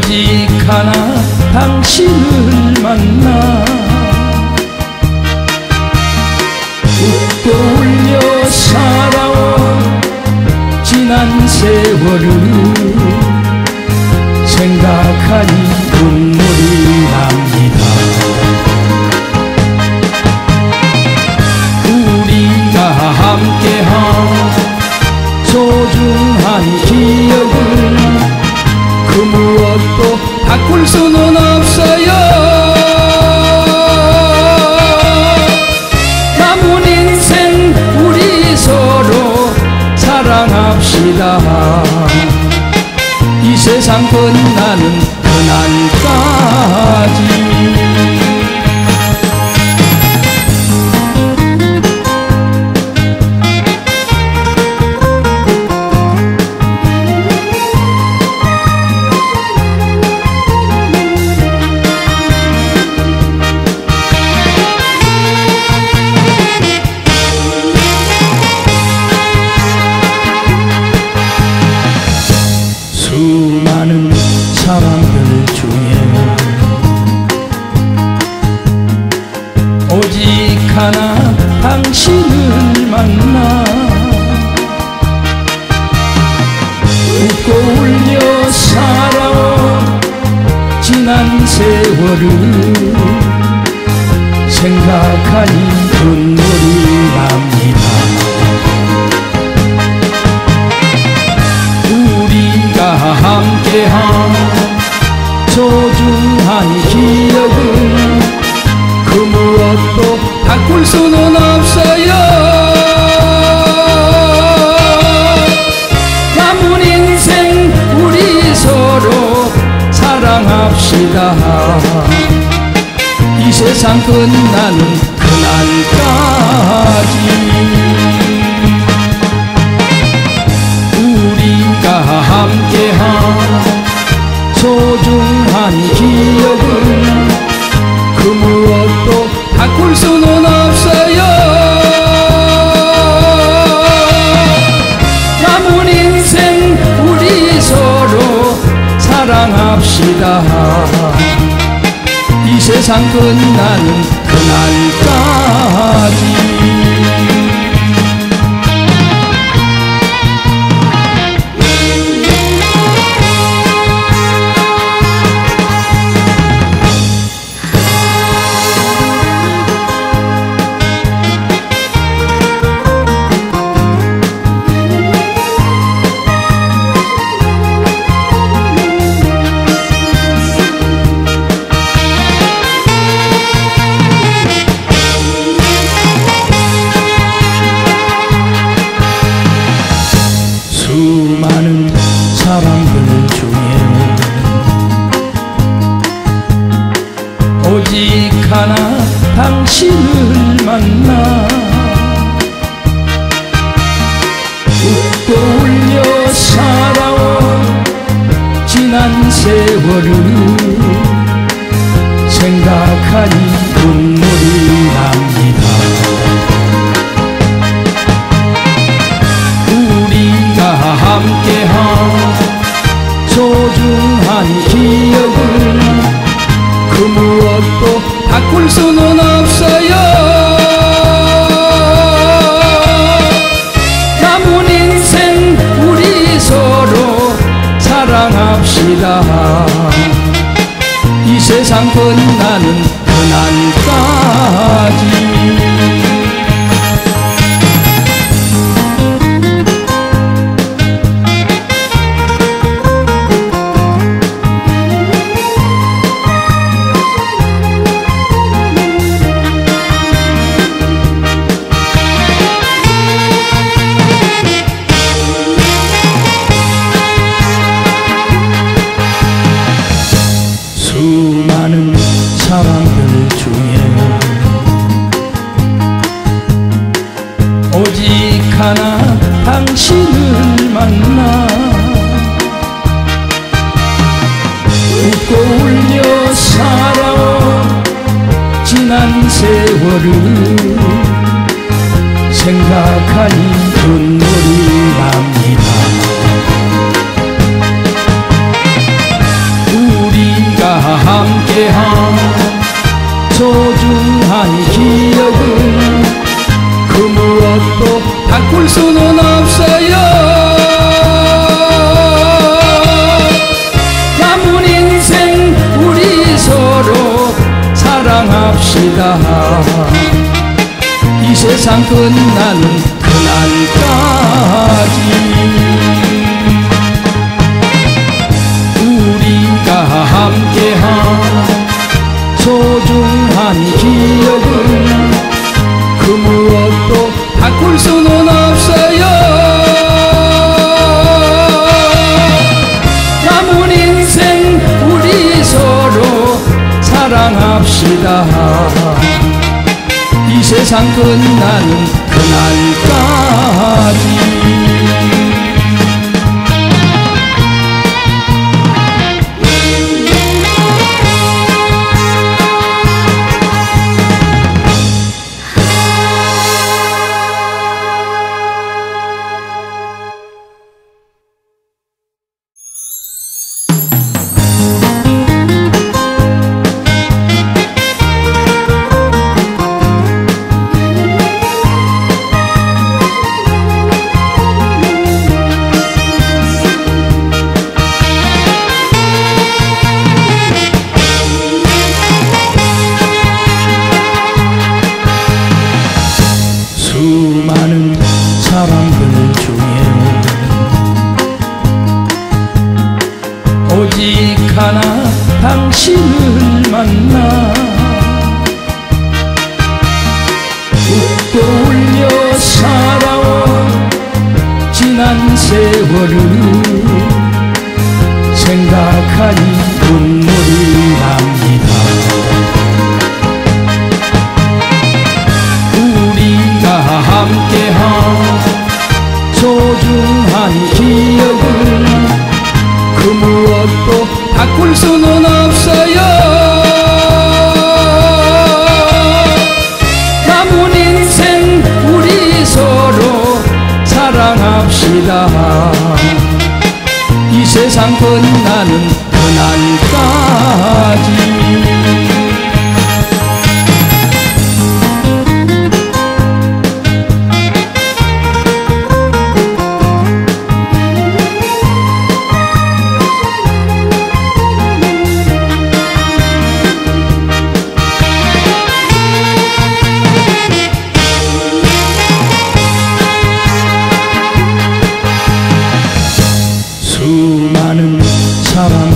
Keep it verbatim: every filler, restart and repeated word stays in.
오직 하나 당신을 만나 웃고 울며 살아온 지난 세월을 생각하니 눈물이 납니다. 우리가 함께한 소중한 기억을 그 무엇도 바꿀 수는 없어요. 남은 인생 우리 서로 사랑합시다. 이 세상 끝나는 그날까지. 수많은 사람들 중에 오직 하나 당신을 만나 웃고 울며 살아온 지난 세월을 생각하니 눈물이 납니다. 함께한 소중한 기억을 그 무엇도 바꿀 수는 없어요. 남은 인생 우리 서로 사랑합시다. 이 세상 끝나는 그날까지. 함께한 소중한 기억을 그 무엇도 바꿀 수는 없어요. 남은 인생 우리 서로 사랑합시다. 이 세상 끝나는 그날까지. 수많은 사람들 중에 오직 하나 당신을 만나 웃고 울며 살아온 지난 세월을 생각하니 눈물이 납니다. 함께한 소중한 기억을 그 무엇도 바꿀 수는 없어요. 남은 인생 우리 서로 사랑합시다. 이 세상 끝나는 그날까지. 수많은 사람들 중에 오직 하나 당신을 만나 웃고 울며 살아온 지난 세월을 생각하니 눈물이 납니다. 사랑합시다. 이 세상 끝나는 그날까지 우리가 함께한 소중한 기억은 그 무엇도 바꿀 수는 없어요. 남은 인생 우리 서로 사랑합시다. 이 세상 끝나는 그날까지 수많은 사람들 중에 오직 하나 당신을 만나 웃고 울며 살아온 지난 세월을 생각하니 눈물이 납니다. 함께한 소중한 기억을 그 무엇도 바꿀 수는 없어요. 남은 인생 우리 서로 사랑합시다. 이 세상 끝나는 그날까지 수많은 사람